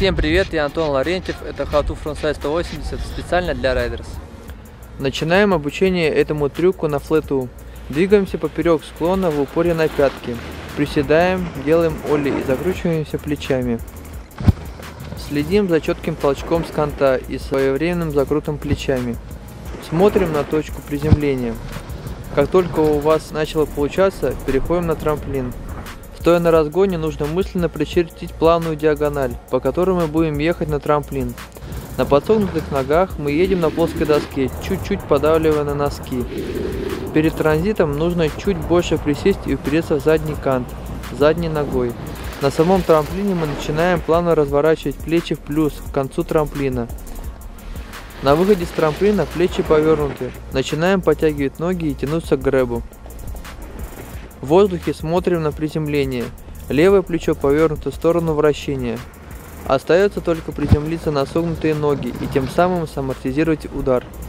Всем привет, я Антон Ларентьев, это How to Frontside 180 специально для райдерс. Начинаем обучение этому трюку на флету. Двигаемся поперек склона в упоре на пятки. Приседаем, делаем олли и закручиваемся плечами. Следим за четким толчком с канта и своевременным закрутом плечами. Смотрим на точку приземления. Как только у вас начало получаться, переходим на трамплин. Стоя на разгоне, нужно мысленно прочертить плавную диагональ, по которой мы будем ехать на трамплин. На подсогнутых ногах мы едем на плоской доске, чуть-чуть подавливая на носки. Перед транзитом нужно чуть больше присесть и упереться в задний кант, задней ногой. На самом трамплине мы начинаем плавно разворачивать плечи в плюс к концу трамплина. На выходе с трамплина плечи повернуты. Начинаем подтягивать ноги и тянуться к грэбу. В воздухе смотрим на приземление. Левое плечо повернуто в сторону вращения. Остается только приземлиться на согнутые ноги и тем самым самортизировать удар.